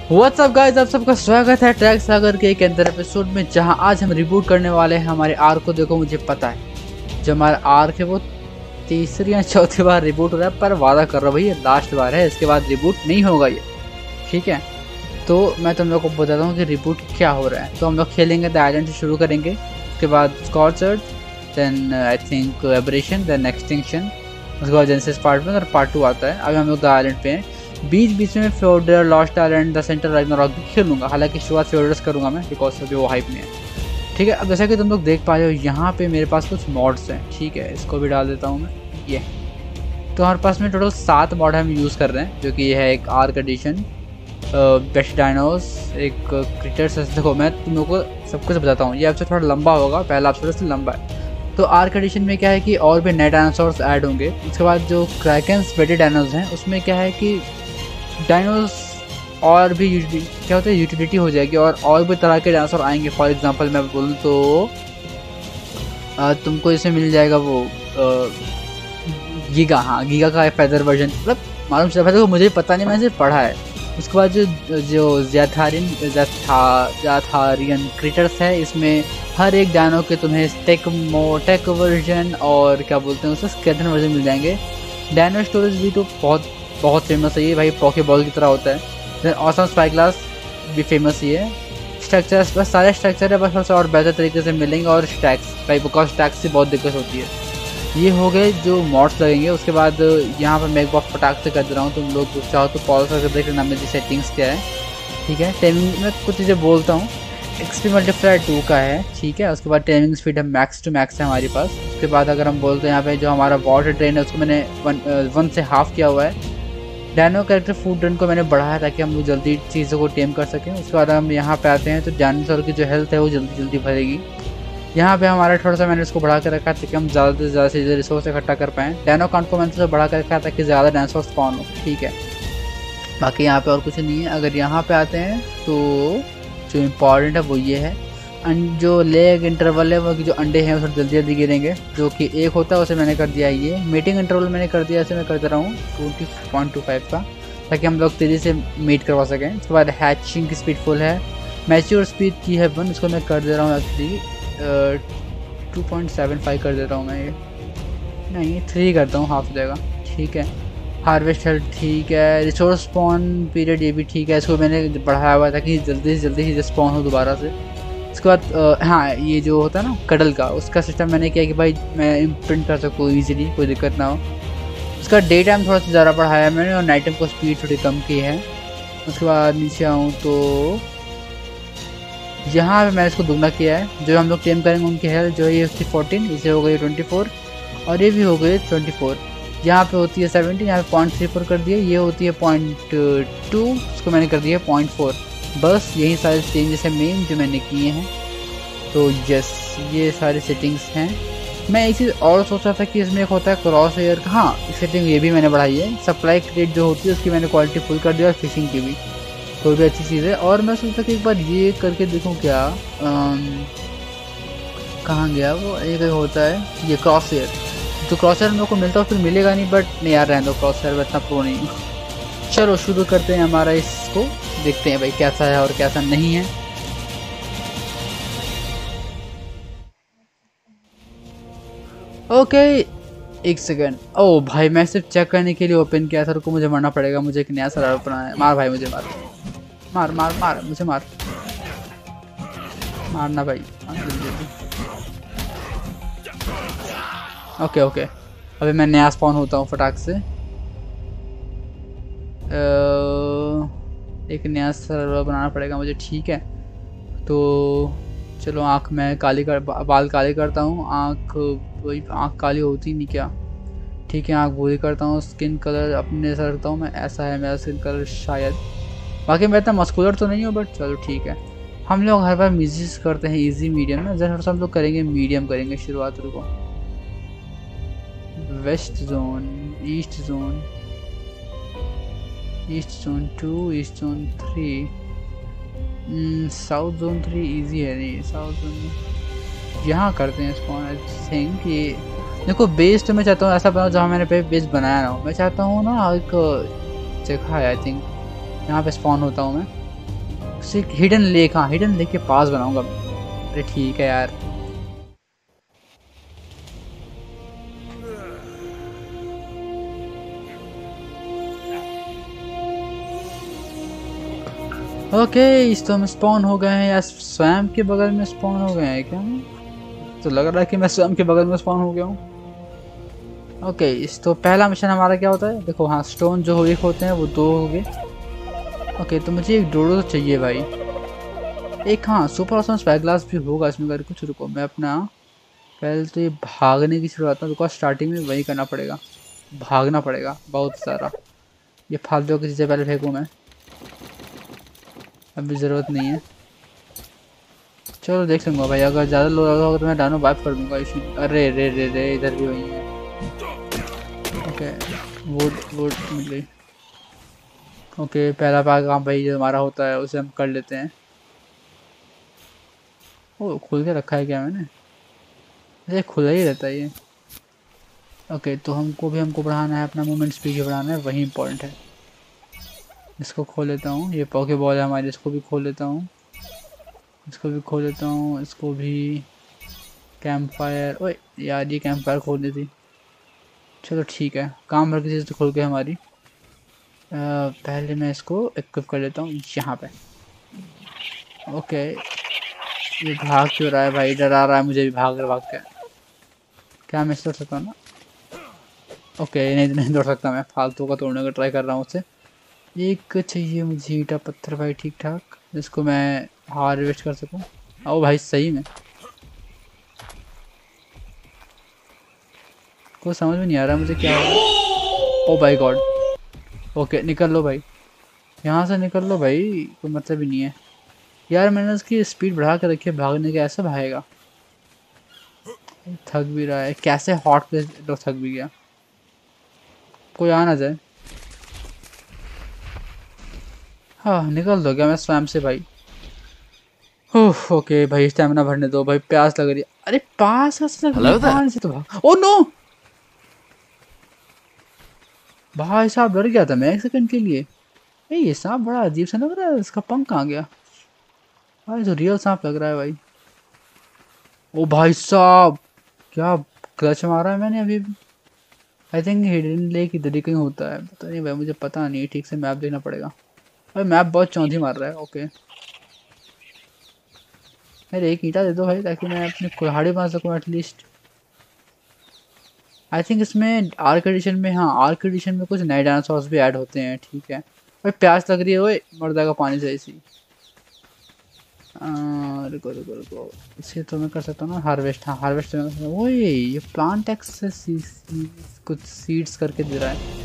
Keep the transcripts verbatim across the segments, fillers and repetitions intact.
What's up guys, आप सबका स्वागत है ट्रैक सागर के एक अंदर एपिसोड में, जहां आज हम रिबूट करने वाले हैं हमारे आर को। देखो मुझे पता है जो हमारा आर है वो तीसरी या चौथी बार रिबूट हो रहा है, पर वादा कर रहा हूँ भाई ये लास्ट बार है, इसके बाद रिबूट नहीं होगा ये, ठीक है। तो मैं तुम लोग को बताता हूँ कि रिबूट क्या हो रहा है। तो हम लोग खेलेंगे द आइलैंड से शुरू करेंगे, उसके बाद Scorched, then I think Aberration, then Extinction, उसके बाद जेनेसिस पार्ट वन और पार्ट टू आता है। अभी हम लोग द आइलैंड पे हैं। बीच बीच में Fjordur, Lost Island, the Center Ragnarok भी खेलूंगा, हालांकि शुरुआत फ्योर्डर्स करूंगा मैं बिकॉज अभी वो हाइप में है, ठीक है। अब जैसा कि तुम लोग देख पा रहे हो यहाँ पे मेरे पास कुछ मॉड्स हैं, ठीक है। इसको भी डाल देता हूँ मैं, ये तो हमारे पास में टोटल सात मॉड हम यूज़ कर रहे हैं, जो कि ये है एक आर्क एडिशन, बेस्ट डायनोस, एक क्रिएटर्स। देखो मैं तुम लोगों को सब कुछ बताता हूँ, ये आपसे थोड़ा लंबा होगा, पहला आपसे थोड़ा सा लंबा है। तो आर्क एडिशन में क्या है कि और भी नए डायनासोर्स ऐड होंगे। उसके बाद जो क्रैकेंस बेटेड डायनोस हैं उसमें क्या है कि डायनोस और भी क्या होता है यूटिलिटी हो जाएगी, और और भी तरह के डायनासोर आएंगे। फॉर एग्जांपल मैं बोलूँ तो आ, तुमको इसमें मिल जाएगा वो आ, गीगा, हाँ गीगा का फेदर वर्जन, मतलब मालूम चला तो मुझे पता नहीं, मैंने सिर्फ पढ़ा है। उसके बाद जो जो ज़्याथारियन ज़्याथारियन क्रिएटर्स है, इसमें हर एक डायनो के तुम्हें टेक मो टेक वर्जन और क्या बोलते हैं उसे स्केलेटन वर्जन मिल जाएंगे। डायनो स्टोरेज भी तो बहुत बहुत फेमस है ये भाई, पॉकेबॉल की तरह होता है। देन ऑसम स्पाई ग्लास भी फेमस ही है। स्ट्रक्चर्स बस सारे स्ट्रक्चर है, बस थोड़ा सा और बेहतर तरीके से मिलेंगे। और स्टैक्स भाई, बिकॉज स्टैक्स से बहुत दिक्कत होती है। ये हो गए जो मॉड्स लगेंगे। उसके बाद यहाँ पर मैं एक बार फटाक से कर दे रहा हूँ, तुम लोग चाहो तो पॉज करके देख लेना मेरी सेटिंग्स क्या है, ठीक है। टाइमिंग में कुछ चीज़ें बोलता हूँ। एक्सपी मल्टीप्लाई टू का है, ठीक है। उसके बाद टाइमिंग स्पीड है मैक्स टू मैक्स है हमारे पास। उसके बाद अगर हम बोलते हैं यहाँ पे जो हमारा वाटर ट्रेन है उसको मैंने वन वन से हाफ किया हुआ है। डायनो कैरेक्टर फूड रन को मैंने बढ़ाया ताकि हम जल्दी चीज़ों को टेम कर सकें। उसके बाद हम यहाँ पे आते हैं तो डायनासोर की जो हेल्थ है वो जल्दी जल्दी भरेगी। यहाँ पे हमारा थोड़ा सा मैंने इसको बढ़ा कर रखा ताकि हम ज़्यादा से ज़्यादा चीज़ें रिसोर्स इकट्ठा कर पाएँ। डायनो काउंट को मैंने थोड़ा बढ़ा कर रखा ताकि ज़्यादा डायनासोर स्पॉन हो, ठीक है। बाकी यहाँ पे और कुछ नहीं है। अगर यहाँ पे आते हैं तो जो इम्पॉर्टेंट है वो ये है, जो लेग इंटरवल है वो जो अंडे हैं वो जल्दी जल्दी गिरेंगे, जो कि एक होता है उसे मैंने कर दिया है। ये मीटिंग इंटरवल मैंने कर दिया, इसे मैं कर दे रहा हूँ ट्वेंटी पॉइंट टू फाइव का, ताकि हम लोग तेज़ी से मीट करवा सकें। उसके बाद हैचिंग की स्पीड फुल है, मैच्योर स्पीड की है वन, इसको मैं कर दे रहा हूँ actually two point seven five कर देता हूँ मैं, ये नहीं थ्री करता हूँ, हाफ हो जाएगा, ठीक है। हार्वेस्ट हेल्थ ठीक है। रिसोर्स स्पॉन पीरियड ये भी ठीक है, इसको मैंने बढ़ाया हुआ था कि जल्दी से जल्दी ही स्पॉन हो दोबारा से। उसके बाद हाँ ये जो होता है ना कडल का, उसका सिस्टम मैंने किया कि भाई मैं इम्प्रिंट कर सकूँ ईजिली, कोई दिक्कत ना हो। उसका डे टाइम थोड़ा सा ज़्यादा बढ़ाया मैंने और नाइट टाइम को स्पीड थोड़ी कम की है। उसके बाद नीचे आऊँ तो यहाँ पे मैंने इसको दुगना किया है। जो हम लोग टेम करेंगे उनकी हेल्थ जो है ये उसकी फोर्टीन, इसे हो गई ट्वेंटी फोर और ये भी हो गई ट्वेंटी फोर। यहाँ पे होती है सेवेंटीन, यहाँ पे पॉइंट थ्री फोर कर दिया, ये होती है पॉइंट टू, उसको मैंने कर दिया पॉइंट फोर। बस यही सारे चेंजेस हैं मेन जो मैंने किए हैं। तो यस ये सारी सेटिंग्स हैं। मैं एक चीज़ और सोच रहा था कि इसमें एक होता है क्रॉस एयर का, हाँ सेटिंग ये भी मैंने बढ़ाई है। सप्लाई क्रेट जो होती है उसकी मैंने क्वालिटी फुल कर दिया और फिशिंग की भी, तो भी अच्छी चीज़ है। और मैं सोचता कि एक बार ये करके देखूँ क्या, कहाँ गया वो, एक होता है ये क्रॉस एयर, तो क्रॉस एयर हम लोग को मिलता है फिर मिलेगा नहीं, बट नहीं यार रहने दो, क्रॉस एयर इतना प्रो नहीं हूँ। चलो शुरू करते हैं हमारा इसको, देखते हैं भाई कैसा है और कैसा नहीं है। ओके एक सेकंड, ओ भाई मैं सिर्फ चेक करने के लिए ओपन किया था, रुको मुझे मरना पड़ेगा, मुझे एक नया सर्वर बनाना है। मार भाई मुझे, मार मार मार मार मुझे मार मारना भाई, ओके ओके। अभी मैं नया स्पॉन होता हूँ फटाक से, एक नया सर्वर बनाना पड़ेगा मुझे, ठीक है। तो चलो आँख मैं काली कर, बाल काले करता हूँ, आँख वही आँख काली होती नहीं क्या, ठीक है। आँख भूरी करता हूँ, स्किन कलर अपने से रखता हूँ मैं, ऐसा है मेरा स्किन कलर शायद। बाकी मैं इतना मस्कुलर तो नहीं हूँ, बट चलो ठीक है। हम लोग हर बार म्यूजिक करते हैं इजी मीडियम ना, जैसे हम लोग करेंगे मीडियम करेंगे शुरुआत। रुको, west zone, east zone, east zone two, east zone three, south zone three easy है नहीं, साउथ जोन यहाँ करते हैं इसको। आई थिंक ये देखो बेस तो मैं चाहता हूँ ऐसा बनाओ जहाँ मैंने बेस बनाया ना हो। मैं चाहता हूँ ना एक जगह है, आई थिंक यहाँ पे स्पॉन होता हूँ मैं, उसे हिडन लेक, हाँ हिडन लेक के पास बनाऊंगा मैं। अरे ठीक है यार। ओके इस तो हम स्पॉन हो गए हैं या स्वयं के बगल में स्पॉन हो गए हैं क्या? तो लग रहा है कि मैं स्वयं के बगल में स्पॉन हो गया हूँ। ओके इस तो पहला मिशन हमारा क्या होता है देखो। हाँ स्टोन जो एक होते हैं वो दो हो गए। ओके तो मुझे एक डोडो तो चाहिए भाई। एक हाँ सुपर ऑसम स्पाई ग्लास भी होगा इसमें करके कुछ। रुको मैं अपना पहले तो ये भागने की शुरुआत में, बिकॉज स्टार्टिंग में वही करना पड़ेगा, भागना पड़ेगा बहुत सारा। ये फालतू की चीज़ें पहले फेंकूँ मैं, अभी ज़रूरत नहीं है। चलो देख लूँगा भाई, अगर ज़्यादा लोग होगा तो मैं डानो वाइप कर दूँगा इशू। अरे रे रे रे इधर भी वही है। ओके वुड वुड मिल गई। ओके पहला पाग काम भाई जो हमारा होता है उसे हम कर लेते हैं। ओ खुल के रखा है क्या मैंने? ये खुला ही रहता है ये। ओके तो हमको भी हमको बढ़ाना है अपना मूवमेंट स्पीड बढ़ाना है, वही इंपॉर्टेंट है। इसको खोल लेता हूँ, ये पॉके बॉल है हमारे, इसको भी खोल लेता हूँ, इसको भी खोल लेता हूँ, इसको भी। कैंप फायर, ओए यार ये कैंप फायर खोल दी थी। चलो ठीक है काम भर की चीज़ तो खोल के हमारी। आ, पहले मैं इसको इक्विप कर लेता हूँ यहाँ पे। ओके ये भाग क्यों रहा है भाई, डरा रहा है मुझे भी भाग भाग के। क्या मैं इससे सकता हूँ ना? ओके नहीं नहीं दौड़ सकता मैं, फालतू का तोड़ने का ट्राई कर रहा हूँ उससे। एक चाहिए मुझे ईटा पत्थर भाई ठीक ठाक, जिसको मैं हार्वेस्ट कर सकूँ। ओ भाई सही में को समझ में नहीं आ रहा मुझे क्या हो। ओ भाई गॉड। ओके निकल लो भाई, यहाँ से निकल लो भाई, कोई मतलब ही नहीं है यार। मैंने उसकी स्पीड बढ़ा कर रखी है भागने के, ऐसा भागेगा। थक भी रहा है कैसे, हॉट प्लेस तो थक भी गया। कोई आ ना जाए। हाँ निकल दो क्या मैं स्वयं से भाई। ओह ओके भाई स्टैमिना भरने दो भाई, प्यास लग रही है। अरे पास से तो भाग। ओ नो भाई साहब डर गया था मैं एक सेकंड के लिए। ए ये सांप बड़ा अजीब सा लग रहा है, इसका पंख कहाँ गया भाई? तो रियल सांप लग रहा है भाई। ओ भाई साहब क्या क्लच मारा है मैंने अभी। आई थिंक हिडन लेक इधर ही कहीं होता है, पता नहीं भाई मुझे पता नहीं ठीक से, मैप देखना पड़ेगा भाई। मैप बहुत चौंधी मार रहा है। ओके मेरे एक ईंटा दे दो भाई ताकि मैं अपनी कुल्हाड़ी बना सकूँ एटलीस्ट। आई थिंक इसमें आर्क एडिशन में, हाँ आर्क एडिशन में कुछ नए डायनासोर्स भी ऐड होते हैं। ठीक है भाई प्यास लग रही है, ओए मर जाएगा पानी से इसी। रुको रुको रुको इसे तो मैं कर सकता हूँ ना हार्वेस्ट। हाँ हार्वेस्ट वो ये प्लांट एक्स से सी, सी, कुछ सीड्स करके दे रहा है।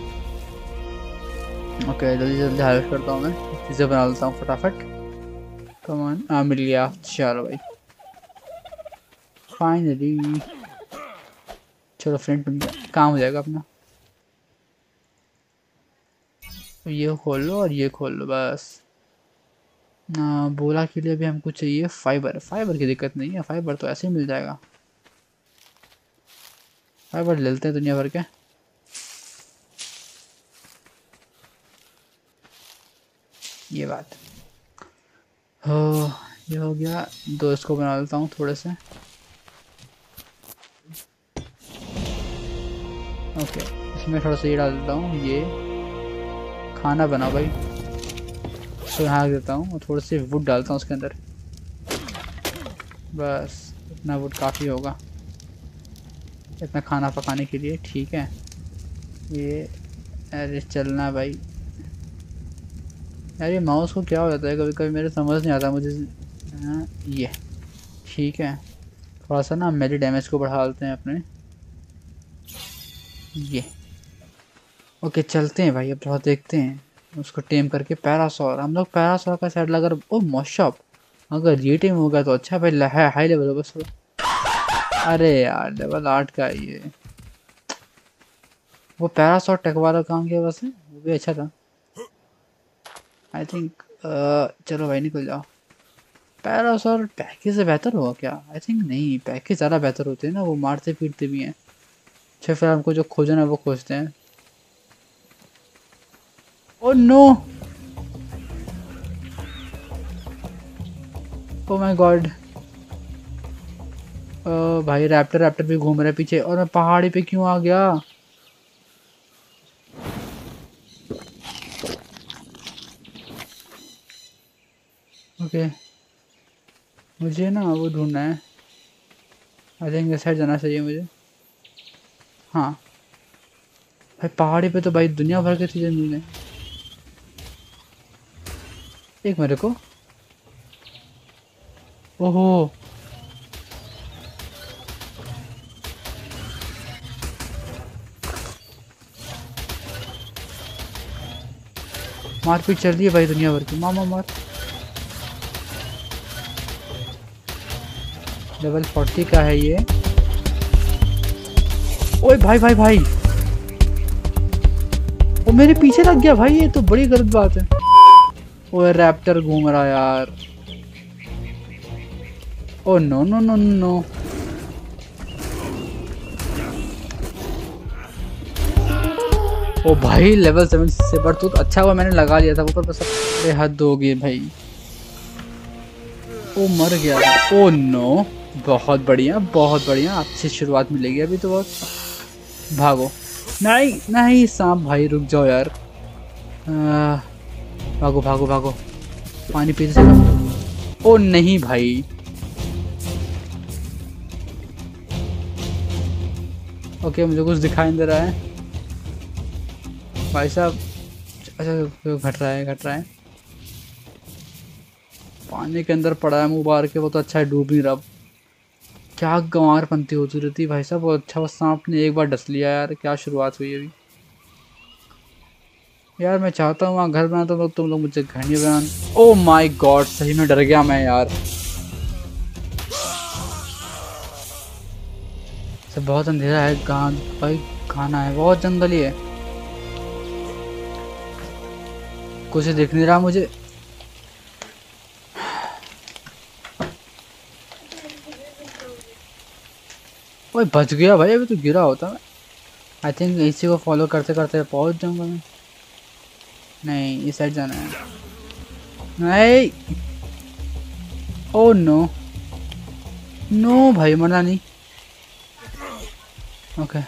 ओके जल्दी जल्दी हार्वेस्ट करता हूँ मैं, चीज़ें बना लेता हूँ फटाफट। कमान हाँ मिल गया, चलो भाई फाइनली। चलो फ्रेंड बन गया, काम हो जाएगा अपना। ये खोल लो और ये खोल लो बस। आ, बोला के लिए भी हमको चाहिए फाइबर। फाइबर की दिक्कत नहीं है, फाइबर तो ऐसे ही मिल जाएगा। फाइबर ले लेते हैं दुनिया भर के। ये बात हो, ये हो गया। दो इसको बना लेता हूँ थोड़े से। ओके इसमें थोड़ा सा ये डाल देता हूँ, ये खाना बना भाई। इसको यहाँ देता हूँ और थोड़े से वुड डालता हूँ उसके अंदर। बस इतना वुड काफ़ी होगा इतना खाना पकाने के लिए। ठीक है ये अरे चलना भाई यार। ये माउस को क्या हो जाता है कभी कभी मेरे समझ नहीं आता मुझे। हाँ, ये ठीक है थोड़ा सा ना मेरी डैमेज को बढ़ा लेते हैं अपने। ये ओके चलते हैं भाई, अब थोड़ा देखते हैं उसको टेम करके। पैरासोर हम लोग पैरासोर का साइड अगर ओ मॉशॉप अगर ये टेम होगा तो अच्छा भाई है, हाई लेवल होगा बस। अरे यार लेवल आठ का ये वो पैरासोर टेक वाला काम किया वैसे, वो भी अच्छा था आई थिंक। चलो भाई निकल जाओ। पैरासोर पैकेज से बेहतर होगा क्या? आई थिंक नहीं, पैकेज ज़्यादा बेहतर होते हैं ना, वो मारते पीटते भी हैं। अच्छा फिर हमको जो खोजना है वो खोजते हैं। Oh no oh my god. भाई रैप्टर रैप्टर भी घूम रहा है पीछे, और मैं पहाड़ी पे क्यों आ गया? ओके मुझे ना वो ढूंढना है। आई थिंक इस साइड जाना चाहिए मुझे। हाँ भाई पहाड़ी पे तो भाई दुनिया भर की चीज़ें मिल। एक मेरे को, ओहो मारपीट चल रही है भाई दुनिया भर की। मार मार मार। लेवल फोर्टी का है ये। ओए भाई भाई भाई, वो मेरे पीछे लग गया भाई, ये तो बड़ी गलत बात है। ओए रैप्टर घूम रहा यार। Oh no no no no. Oh भाई लेवल सेवन से बढ़ तो अच्छा हुआ मैंने लगा लिया था ऊपर बस। अरे हद होगी भाई। ओ मर गया। ओ नो बहुत बढ़िया बहुत बढ़िया, अच्छी शुरुआत मिलेगी अभी तो। बहुत भागो। नहीं नहीं सांप भाई रुक जाओ यार। आ, भागो भागो भागो, पानी पीते से। ओ नहीं भाई। ओके मुझे कुछ दिखाई नहीं दे रहा है भाई साहब। अच्छा घट रहा है घट रहा है। पानी के अंदर पड़ा है मुंह बाहर के, वो तो अच्छा है डूब नहीं रहा। क्या गंवार पंती होती रहती भाई साहब। बहुत अच्छा बस सांप ने एक बार डस लिया यार। क्या शुरुआत हुई अभी यार। मैं चाहता हूँ वहाँ घर बना तो तुम लोग मुझे घर नहीं बना। ओ माय गॉड सही में डर गया मैं यार। सब बहुत अंधेरा है। गान भाई खाना है, बहुत जंगली है, कुछ दिख नहीं रहा मुझे। ओए बच गया भाई, अभी तो गिरा होता मैं। आई थिंक इसी को फॉलो करते करते पहुंच जाऊंगा मैं। नहीं इस साइड जाना है। नहीं ओ नो नो भाई मरना नहीं। ओके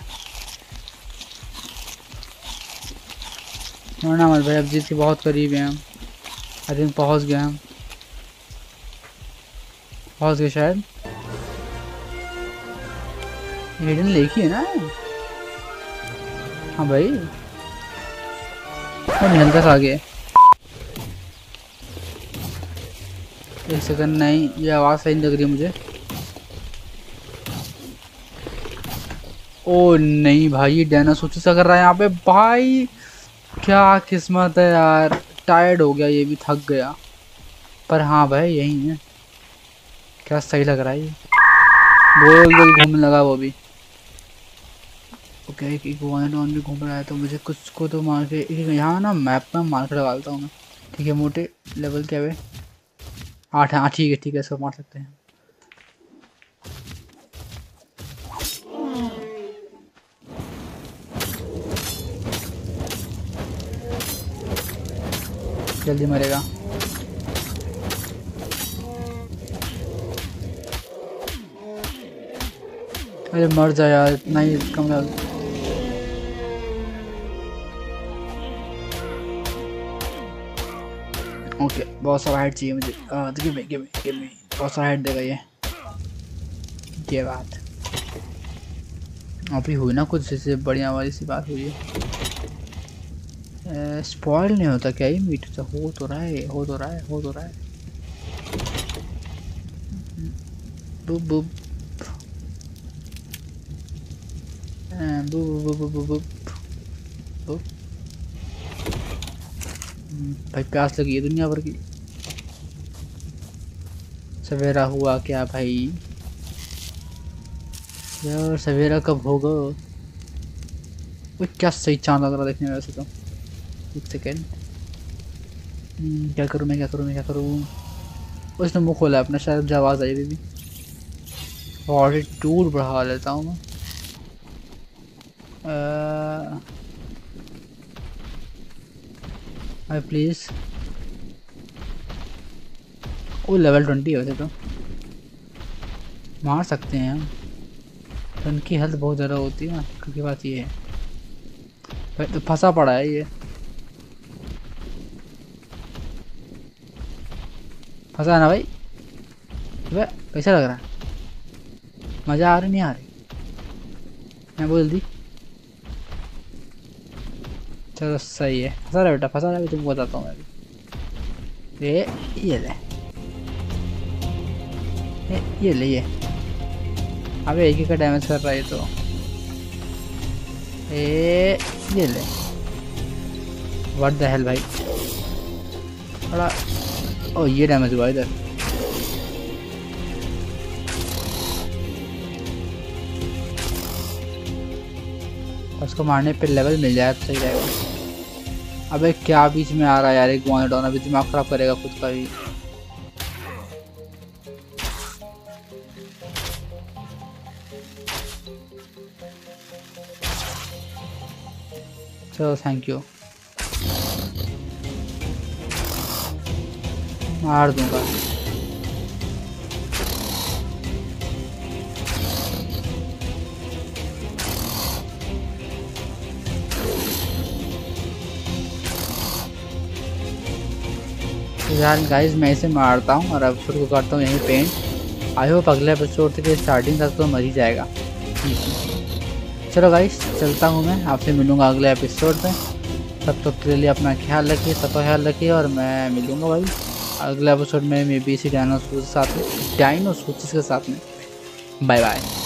मरना मत भाई, अब जीत के बहुत करीब हैं हम। आई थिंक पहुंच गए हम, पहुंच गए शायद। हिडन लेक ही है ना। हाँ भाई और निहल तक आ गए। एक सेकंड, नहीं ये आवाज़ सही नहीं लग रही है मुझे। ओ नहीं भाई ये डायनासोर सा कर रहा है यहाँ पे भाई। क्या किस्मत है यार, टायर्ड हो गया ये भी, थक गया। पर हाँ भाई यही है। क्या सही लग रहा है ये, गोल गोल घूमने लगा वो भी। ओके एक वन ऑन भी घूम रहा है तो मुझे कुछ को तो मार के यहाँ ना मैप में मार के डालता हूँ मैं। ठीक है मोटे लेवल क्या है? आठ। हाँ ठीक है ठीक है इसको मार सकते हैं। जल्दी मरेगा। अरे मर जा यार, इतना ही कम लग। ओके बहुत सारा हाइट चाहिए मुझे। Give me give me give me, बहुत सारा हाइट देगा ये। ये बात अभी हुई ना कुछ जैसे बढ़िया वाली सी बात हुई है। स्पॉइल नहीं होता क्या ये मीट? तो हो तो रहा है हो तो रहा है हो तो रहा है। बुप बुप बुप बुप बुप बुप बुप। भाई प्यास लगी है दुनिया भर की। सवेरा हुआ क्या भाई यार, सवेरा कब होगा? वो क्या सही चांद लग रहा देखने में वैसे तो। एक सेकेंड, क्या करूँ मैं क्या करूँ मैं क्या करूँ? उसने मुँह खोला अपना, शायद जो आवाज़ आई भी। और टूर बढ़ा लेता हूँ मैं। भाई प्लीज़। वो लेवल ट्वेंटी वैसे तो मार सकते हैं हम, तो उनकी हेल्थ बहुत ज़्यादा होती है ना, क्योंकि बात ये है भाई तो फंसा पड़ा है ये, फंसा है ना भाई। वे कैसा लग रहा है, मज़ा आ रही नहीं आ रही, मैं बोल दी। चलो सही है, फंसा रहा बेटा, फंसा रहा है, तुमको बताता हूँ मैं भी। ये ये ले, ये ये ले ये, अबे एक ही का डैमेज कर रहा है तो। ए ये ले, व्हाट द हेल भाई, बड़ा ओ ये डैमेज हुआ इधर। उसको मारने पे लेवल मिल जाए तो सही रहेगा। अबे क्या बीच में आ रहा है यार, एक गुआनाडोन अभी दिमाग खराब करेगा खुद का भी। चलो थैंक यू, मार दूंगा। यार गाइस मैं इसे मारता हूँ और अब फिर को करता हूँ यहीं पेंट। आई होप अगले एपिसोड के स्टार्टिंग तक तो मर ही जाएगा। चलो गाइस चलता हूँ मैं, आपसे मिलूँगा अगले एपिसोड में। तब तक के लिए अपना ख्याल रखिए, सबका ख्याल रखिए, और मैं मिलूँगा भाई अगले एपिसोड में मे बी इसी डायनासोर के साथ में, डायनासोर के साथ में। Bye bye.